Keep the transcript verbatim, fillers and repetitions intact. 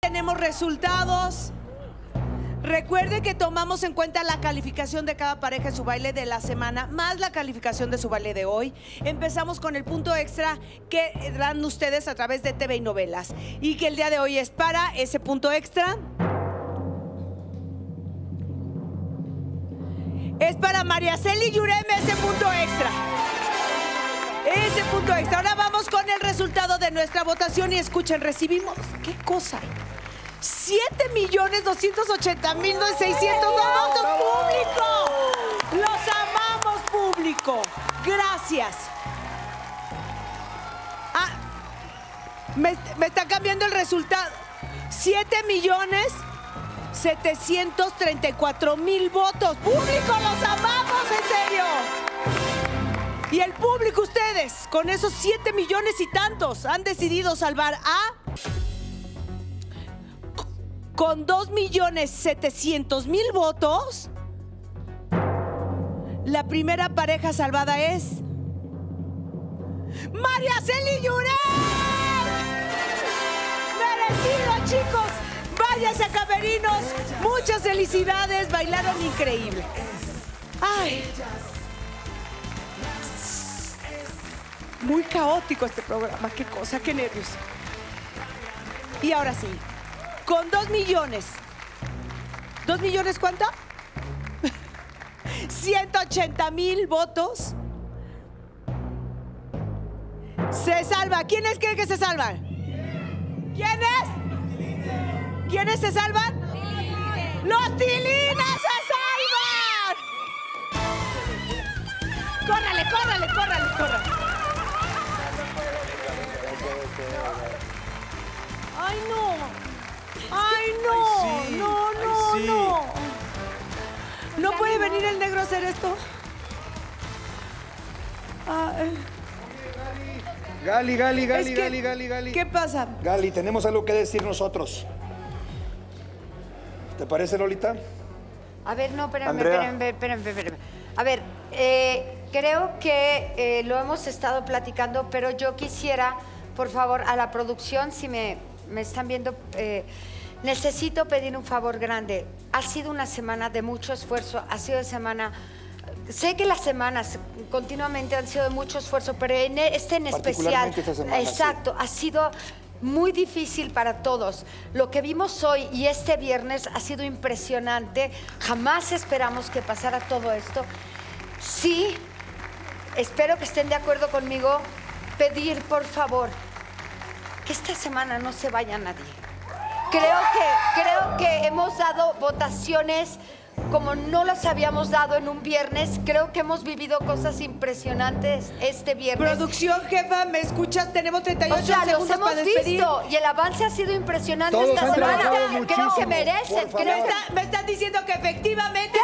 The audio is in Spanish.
Tenemos resultados. Recuerde que tomamos en cuenta la calificación de cada pareja en su baile de la semana, más la calificación de su baile de hoy. Empezamos con el punto extra que dan ustedes a través de T V y novelas. Y que el día de hoy es para ese punto extra. Es para Mariaceli Yureme ese punto extra. Ese punto extra. Ahora vamos con el resultado de nuestra votación y escuchen, recibimos... ¿Qué cosa? siete millones doscientos ochenta mil seiscientos votos, público. Los amamos, público. Gracias. Ah, me, me está cambiando el resultado. siete millones setecientos treinta y cuatro mil votos. Público, los amamos, en serio. Y el público, ustedes, con esos siete millones y tantos, han decidido salvar a... Con dos millones setecientos mil votos, la primera pareja salvada es... ¡Mariaceli Yurem! ¡Merecido, chicos! Váyanse a camerinos. Muchas felicidades, bailaron increíble. ¡Ay! Muy caótico este programa, qué cosa, qué nervios. Y ahora sí. Con dos millones. ¿Dos millones cuánto? ciento ochenta mil votos. Se salva. ¿Quiénes creen que se salvan? ¿Quiénes? ¿Quiénes se salvan? ¡Los Tilines se salvan! ¡Córrale, córrale, córrale, córrale! ¡Ay, no! ¡Ay, no! Ay, sí. No, no, Ay, sí. no. ¿No puede venir el negro a hacer esto? Ay. Gali, Gali, Gali, Es que, Gali, Gali, Gali. ¿qué pasa? Gali, tenemos algo que decir nosotros. ¿Te parece, Lolita? A ver, no, espérame, Andrea. espérame, espérame, espérame. A ver, eh, creo que eh, lo hemos estado platicando, pero yo quisiera, por favor, a la producción, si me, me están viendo, eh, necesito pedir un favor grande. Ha sido una semana de mucho esfuerzo, ha sido de semana... Sé que las semanas continuamente han sido de mucho esfuerzo, pero en este en especial, Particularmente esta semana, exacto, sí. ha sido muy difícil para todos. Lo que vimos hoy y este viernes ha sido impresionante. Jamás esperamos que pasara todo esto. Sí, espero que estén de acuerdo conmigo, pedir por favor que esta semana no se vaya nadie. Creo que, creo que hemos dado votaciones como no las habíamos dado en un viernes. Creo que hemos vivido cosas impresionantes este viernes. Producción, jefa, ¿me escuchas? Tenemos treinta y ocho O sea, los segundos hemos para despedir. visto y el avance ha sido impresionante Todos esta han semana. trabajado Creo muchísimo, que merecen. por Creo Me, que... está- me están diciendo que efectivamente